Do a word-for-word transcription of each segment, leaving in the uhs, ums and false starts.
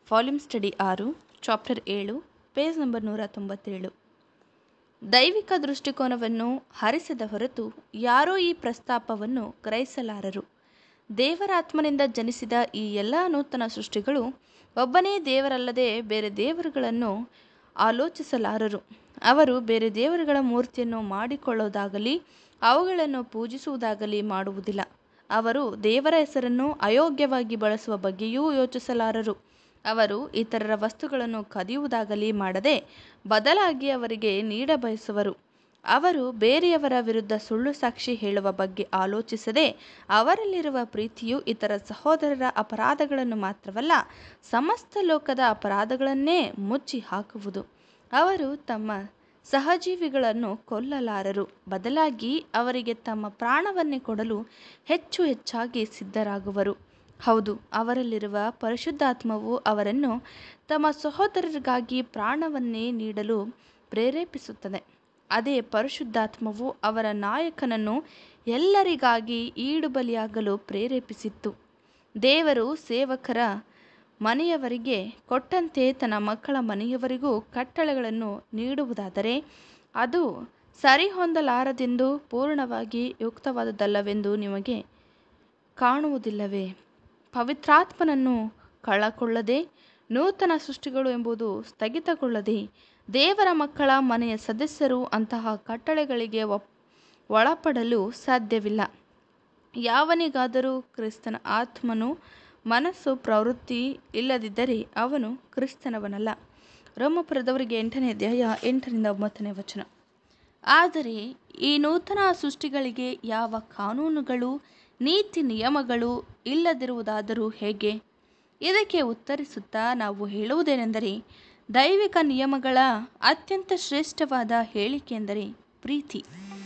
Volume study ಆರು, chapter ಏಳು, page number ನೂರ ತೊಂಬತ್ತೇಳು. ದೈವಿಕ ದೃಷ್ಟಿಕೋನವನ್ನು ಹರಿಸದ ಹೊರತು ಯಾರೂ ಈ ಪ್ರಸ್ತಾಪವನ್ನು ಗ್ರಹಿಸಲಾರರು. ದೇವರಾತ್ಮನಿಂದ ಜನಿಸಿದ ಈ ಎಲ್ಲ ನೂತನ ಸೃಷ್ಟಿಗಳು ಒಬ್ಬನೇ ದೇವರಲ್ಲದೆ ಬೇರೆ ದೇವರುಗಳನ್ನು ಆಲೋಚಿಸಲಾರರು. ಅವರು ಬೇರೆ ದೇವರುಗಳ ಮೂರ್ತಿಯನ್ನು ಮಾಡಿಕೊಳ್ಳುವುದಾಗಲಿ ಅವುಗಳನ್ನು ಪೂಜಿಸುವುದಾಗಲಿ ಮಾಡುವುದಿಲ್ಲ. ಅವರು ದೇವರ ಹೆಸರನ್ನು ಅಯೋಗ್ಯವಾಗಿ ಬಳಸುವ ಬಗ್ಗೆಯೂ ಯೋಚಿಸಲಾರರು. ಅವರು ಇತರರ ವಸ್ತುಗಳನ್ನು ಕದಿಯುವುದಾಗಲಿ ಮಾಡದೆ ಬದಲಾಗಿ ಅವರಿಗೆ ನೀಡಬಯಸುವರು. ಅವರು ಬೇರೆಯವರ ವಿರುದ್ಧ ಸುಳ್ಳು ಸಾಕ್ಷಿ ಹೇಳುವ ಬಗ್ಗೆ ಆಲೋಚಿಸದೆ ಅವರಲ್ಲಿರುವ ಪ್ರೀತಿಯು ಇತರ ಸಹೋದರರ ಅಪರಾಧಗಳನ್ನು ಮಾತ್ರವಲ್ಲ, ಸಮಸ್ತ ಲೋಕದ ಅಪರಾಧಗಳನ್ನೇ ಮುಚ್ಚಿ ಹಾಕುವುದು. ಅವರು ತಮ್ಮ ಸಹಜೀವಿಗಳನ್ನು ಕೊಲ್ಲಲಾರರು, ಬದಲಾಗಿ ಅವರಿಗೆ ತಮ್ಮ ಪ್ರಾಣವನ್ನೇ ಕೊಡಲು ಹೆಚ್ಚು ಹೆಚ್ಚಾಗಿ ಸಿದ್ಧರಾಗುವರು. ಹೌದು, ಅವರಲ್ಲಿರುವ ಪರಿಶುದ್ಧಾತ್ಮವು ಅವರನ್ನು ತಮ್ಮ ಸಹೋದರರಿಗಾಗಿ ಪ್ರಾಣವನ್ನೇ ನೀಡಲು ಪ್ರೇರೇಪಿಸುತ್ತದೆ. ಅದೇ ಪರಿಶುದ್ಧಾತ್ಮವು ಅವರ ನಾಯಕನನ್ನು ಎಲ್ಲರಿಗಾಗಿ ಈಡುಬಲಿಯಾಗಲು ಪ್ರೇರೇಪಿಸಿತ್ತು. ದೇವರು ಸೇವಕರ ಮನೆಯವರಿಗೆ ಕೊಟ್ಟಂತೆ ತನ್ನ ಮಕ್ಕಳ ಮನೆಯವರಿಗೂ ಕಟ್ಟಳೆಗಳನ್ನು ನೀಡುವುದಾದರೆ ಅದು ಸರಿಹೊಂದಲಾರದೆಂದು ಪೂರ್ಣವಾಗಿ ಯುಕ್ತವಾದುದಲ್ಲವೆಂದು ನಿಮಗೆ ಕಾಣುವುದಿಲ್ಲವೇ? ಪವಿತ್ರಾತ್ಮನನ್ನು ಕಳಕೊಳ್ಳದೆ, ನೂತನ ಸೃಷ್ಟಿಗಳು ಎಂಬುದು ಸ್ಥಗಿತಗೊಳ್ಳದೆ, ದೇವರ ಮಕ್ಕಳ ಮನೆಯ ಸದಸ್ಯರು ಅಂತಹ ಕಟ್ಟಳೆಗಳಿಗೆ ಒಳಪಡಲು ಸಾಧ್ಯವಿಲ್ಲ. ಯಾವನಿಗಾದರೂ ಕ್ರಿಸ್ತನ ಆತ್ಮನು ಮನಸ್ಸು ಪ್ರವೃತ್ತಿ ಇಲ್ಲದಿದ್ದರೆ ಅವನು ಕ್ರಿಸ್ತನವನಲ್ಲ. ರೋಮಾಪುರದವರಿಗೆ ಎಂಟನೇ ಅಧ್ಯಾಯ ಎಂಟರಿಂದ ಒಂಬತ್ತನೇ ವಚನ. ಆದರೆ ಈ ನೂತನ ಸೃಷ್ಟಿಗಳಿಗೆ ಯಾವ ಕಾನೂನುಗಳು ನೀತಿ ನಿಯಮಗಳು ಇಲ್ಲದಿರುವುದಾದರೂ ಹೇಗೆ? ಇದಕ್ಕೆ ಉತ್ತರಿಸುತ್ತಾ ನಾವು ಹೇಳುವುದೇನೆಂದರೆ, ದೈವಿಕ ನಿಯಮಗಳ ಅತ್ಯಂತ ಶ್ರೇಷ್ಠವಾದ ಹೇಳಿಕೆಯೆಂದರೆ ಪ್ರೀತಿ.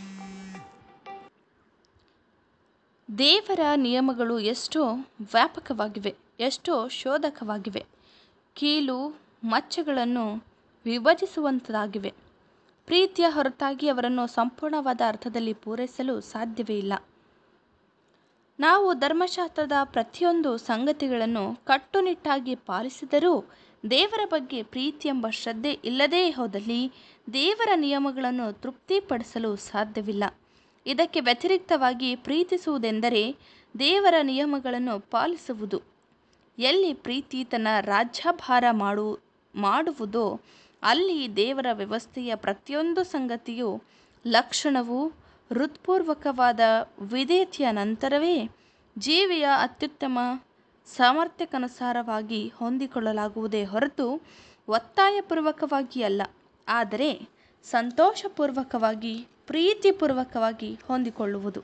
ದೇವರ ನಿಯಮಗಳು ಎಷ್ಟೋ ವ್ಯಾಪಕವಾಗಿವೆ, ಎಷ್ಟೋ ಶೋಧಕವಾಗಿವೆ, ಕೀಲು ಮಚ್ಚೆಗಳನ್ನು ವಿಭಜಿಸುವಂತಾಗಿವೆ. ಪ್ರೀತಿಯ ಹೊರತಾಗಿ ಅವರನ್ನು ಸಂಪೂರ್ಣವಾದ ಅರ್ಥದಲ್ಲಿ ಪೂರೈಸಲು ಸಾಧ್ಯವೇ ಇಲ್ಲ. ನಾವು ಧರ್ಮಶಾಸ್ತ್ರದ ಪ್ರತಿಯೊಂದು ಸಂಗತಿಗಳನ್ನು ಕಟ್ಟುನಿಟ್ಟಾಗಿ ಪಾಲಿಸಿದರೂ ದೇವರ ಬಗ್ಗೆ ಪ್ರೀತಿ ಎಂಬ ಶ್ರದ್ಧೆ ಇಲ್ಲದೇ ಹೋದಲ್ಲಿ ದೇವರ ನಿಯಮಗಳನ್ನು ತೃಪ್ತಿಪಡಿಸಲು ಸಾಧ್ಯವಿಲ್ಲ. ಇದಕ್ಕೆ ವ್ಯತಿರಿಕ್ತವಾಗಿ ಪ್ರೀತಿಸುವುದೆಂದರೆ ದೇವರ ನಿಯಮಗಳನ್ನು ಪಾಲಿಸುವುದು. ಎಲ್ಲಿ ಪ್ರೀತಿ ತನ್ನ ರಾಜ್ಯಭಾರ ಮಾಡು ಮಾಡುವುದೋ ಅಲ್ಲಿ ದೇವರ ವ್ಯವಸ್ಥೆಯ ಪ್ರತಿಯೊಂದು ಸಂಗತಿಯು ಲಕ್ಷಣವು ಹೃತ್ಪೂರ್ವಕವಾದ ವಿಧೇಯತೆಯ ನಂತರವೇ ಜೀವಿಯ ಅತ್ಯುತ್ತಮ ಸಾಮರ್ಥ್ಯಕ್ಕನುಸಾರವಾಗಿ ಹೊಂದಿಕೊಳ್ಳಲಾಗುವುದೇ ಹೊರತು ಒತ್ತಾಯಪೂರ್ವಕವಾಗಿ ಅಲ್ಲ, ಆದರೆ ಸಂತೋಷಪೂರ್ವಕವಾಗಿ ಪ್ರೀತಿಪೂರ್ವಕವಾಗಿ ಹೊಂದಿಕೊಳ್ಳುವುದು.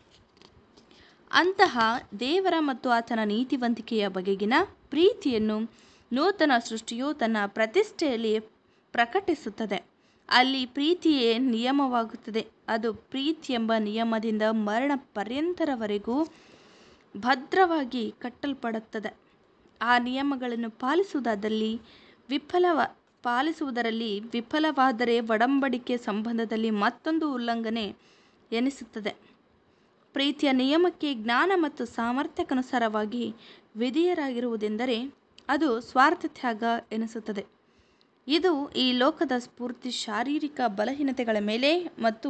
ಅಂತಹ ದೇವರ ಮತ್ತು ಆತನ ನೀತಿವಂತಿಕೆಯ ಬಗೆಗಿನ ಪ್ರೀತಿಯನ್ನು ನೂತನ ಸೃಷ್ಟಿಯು ತನ್ನ ಪ್ರತಿಷ್ಠೆಯಲ್ಲಿ ಪ್ರಕಟಿಸುತ್ತದೆ. ಅಲ್ಲಿ ಪ್ರೀತಿಯೇ ನಿಯಮವಾಗುತ್ತದೆ. ಅದು ಪ್ರೀತಿ ಎಂಬ ನಿಯಮದಿಂದ ಮರಣ ಪರ್ಯಂತರವರೆಗೂ ಭದ್ರವಾಗಿ ಕಟ್ಟಲ್ಪಡುತ್ತದೆ. ಆ ನಿಯಮಗಳನ್ನು ಪಾಲಿಸುವುದಾದಲ್ಲಿ ವಿಫಲವ ಪಾಲಿಸುವುದರಲ್ಲಿ ವಿಫಲವಾದರೆ ಒಡಂಬಡಿಕೆ ಸಂಬಂಧದಲ್ಲಿ ಮತ್ತೊಂದು ಉಲ್ಲಂಘನೆ ಎನಿಸುತ್ತದೆ. ಪ್ರೀತಿಯ ನಿಯಮಕ್ಕೆ ಜ್ಞಾನ ಮತ್ತು ಸಾಮರ್ಥ್ಯಕ್ಕನುಸಾರವಾಗಿ ವಿಧೇಯರಾಗಿರುವುದೆಂದರೆ ಅದು ಸ್ವಾರ್ಥತ್ಯಾಗ ಎನಿಸುತ್ತದೆ. ಇದು ಈ ಲೋಕದ ಸ್ಫೂರ್ತಿ ಶಾರೀರಿಕ ಬಲಹೀನತೆಗಳ ಮೇಲೆ ಮತ್ತು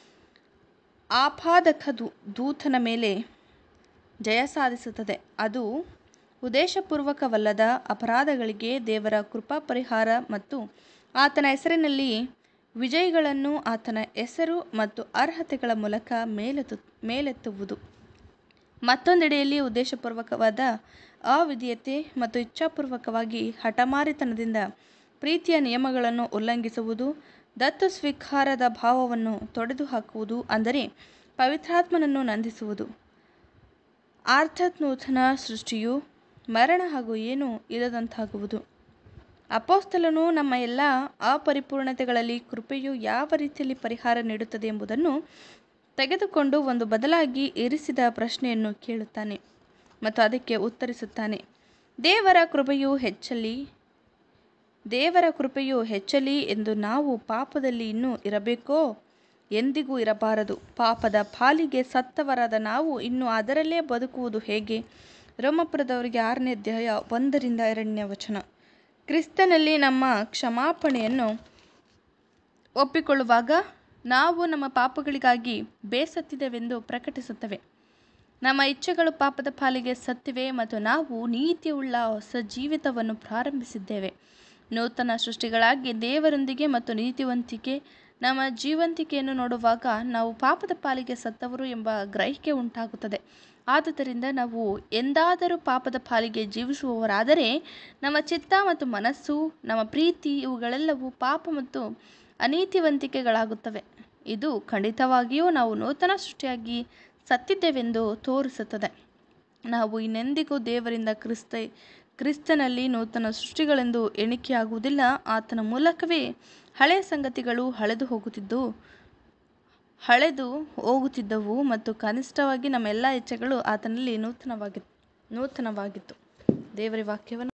ಆಪಾದಕ ದೂತನ ಮೇಲೆ ಜಯ ಸಾಧಿಸುತ್ತದೆ. ಅದು ಉದ್ದೇಶಪೂರ್ವಕವಲ್ಲದ ಅಪರಾಧಗಳಿಗೆ ದೇವರ ಕೃಪಾ ಪರಿಹಾರ ಮತ್ತು ಆತನ ಹೆಸರಿನಲ್ಲಿ ವಿಜಯಗಳನ್ನು ಆತನ ಹೆಸರು ಮತ್ತು ಅರ್ಹತೆಗಳ ಮೂಲಕ ಮೇಲೆತ್ತು ಮೇಲೆತ್ತುವುದು. ಮತ್ತೊಂದೆಡೆಯಲ್ಲಿ ಉದ್ದೇಶಪೂರ್ವಕವಾದ ಅವಿಧೇಯತೆ ಮತ್ತು ಇಚ್ಛಾಪೂರ್ವಕವಾಗಿ ಹಠಮಾರಿತನದಿಂದ ಪ್ರೀತಿಯ ನಿಯಮಗಳನ್ನು ಉಲ್ಲಂಘಿಸುವುದು ದತ್ತು ಸ್ವೀಕಾರದ ಭಾವವನ್ನು ತೊಡೆದುಹಾಕುವುದು, ಅಂದರೆ ಪವಿತ್ರಾತ್ಮನನ್ನು ನಂದಿಸುವುದು. ಅರ್ಥಾತ್ ನೂತನ ಸೃಷ್ಟಿಯು ಮರಣ ಹಾಗೂ ಏನೂ ಇಲ್ಲದಂತಾಗುವುದು. ಅಪೊಸ್ತಲನು ನಮ್ಮ ಎಲ್ಲ ಅಪರಿಪೂರ್ಣತೆಗಳಲ್ಲಿ ಕೃಪೆಯು ಯಾವ ರೀತಿಯಲ್ಲಿ ಪರಿಹಾರ ನೀಡುತ್ತದೆ ಎಂಬುದನ್ನು ತೆಗೆದುಕೊಂಡು ಒಂದು ಬದಲಾಗಿ ಇರಿಸಿದ ಪ್ರಶ್ನೆಯನ್ನು ಕೇಳುತ್ತಾನೆ ಮತ್ತು ಅದಕ್ಕೆ ಉತ್ತರಿಸುತ್ತಾನೆ. ದೇವರ ಕೃಪೆಯು ಹೆಚ್ಚಲಿ ದೇವರ ಕೃಪೆಯು ಹೆಚ್ಚಲಿ ಎಂದು ನಾವು ಪಾಪದಲ್ಲಿ ಇನ್ನೂ ಇರಬೇಕೋ? ಎಂದಿಗೂ ಇರಬಾರದು. ಪಾಪದ ಪಾಲಿಗೆ ಸತ್ತವರಾದ ನಾವು ಇನ್ನು ಅದರಲ್ಲೇ ಬದುಕುವುದು ಹೇಗೆ? ರೋಮಾಪುರದವರಿಗೆ ಆರನೇ ಅಧ್ಯಾಯ ಒಂದರಿಂದ ಎರಡನೇ ವಚನ. ಕ್ರಿಸ್ತನಲ್ಲಿ ನಮ್ಮ ಕ್ಷಮಾಪಣೆಯನ್ನು ಒಪ್ಪಿಕೊಳ್ಳುವಾಗ ನಾವು ನಮ್ಮ ಪಾಪಗಳಿಗಾಗಿ ಬೇಸತ್ತಿದೆವೆಂದು ಪ್ರಕಟಿಸುತ್ತವೆ. ನಮ್ಮ ಇಚ್ಛೆಗಳು ಪಾಪದ ಪಾಲಿಗೆ ಸತ್ತಿವೆ ಮತ್ತು ನಾವು ನೀತಿಯುಳ್ಳ ಹೊಸ ಜೀವಿತವನ್ನು ಪ್ರಾರಂಭಿಸಿದ್ದೇವೆ. ನೂತನ ಸೃಷ್ಟಿಗಳಾಗಿ ದೇವರೊಂದಿಗೆ ಮತ್ತು ನೀತಿವಂತಿಕೆ ನಮ್ಮ ಜೀವಂತಿಕೆಯನ್ನು ನೋಡುವಾಗ ನಾವು ಪಾಪದ ಪಾಲಿಗೆ ಸತ್ತವರು ಎಂಬ ಗ್ರಹಿಕೆ ಉಂಟಾಗುತ್ತದೆ. ಆದುದರಿಂದ ನಾವು ಎಂದಾದರೂ ಪಾಪದ ಪಾಲಿಗೆ ಜೀವಿಸುವವರಾದರೆ ನಮ್ಮ ಚಿತ್ತ ಮತ್ತು ಮನಸ್ಸು, ನಮ್ಮ ಪ್ರೀತಿ ಇವುಗಳೆಲ್ಲವೂ ಪಾಪ ಮತ್ತು ಅನೀತಿವಂತಿಕೆಗಳಾಗುತ್ತವೆ. ಇದು ಖಂಡಿತವಾಗಿಯೂ ನಾವು ನೂತನ ಸೃಷ್ಟಿಯಾಗಿ ಸತ್ತಿದ್ದೇವೆಂದು ತೋರಿಸುತ್ತದೆ. ನಾವು ಇನ್ನೆಂದಿಗೂ ದೇವರಿಂದ ಕ್ರಿಸ್ತ ಕ್ರಿಸ್ತನಲ್ಲಿ ನೂತನ ಸೃಷ್ಟಿಗಳೆಂದು ಎಣಿಕೆಯಾಗುವುದಿಲ್ಲ. ಆತನ ಮೂಲಕವೇ ಹಳೆಯ ಸಂಗತಿಗಳು ಹಳೆದು ಹೋಗುತ್ತಿದ್ದು ಹಳೆದು ಹೋಗುತ್ತಿದ್ದವು ಮತ್ತು ಕನಿಷ್ಠವಾಗಿ ನಮ್ಮ ಎಲ್ಲ ಇಚ್ಛೆಗಳು ಆತನಲ್ಲಿ ನೂತನವಾಗಿ ನೂತನವಾಗಿತ್ತು. ದೇವರ ವಾಕ್ಯವನ್ನು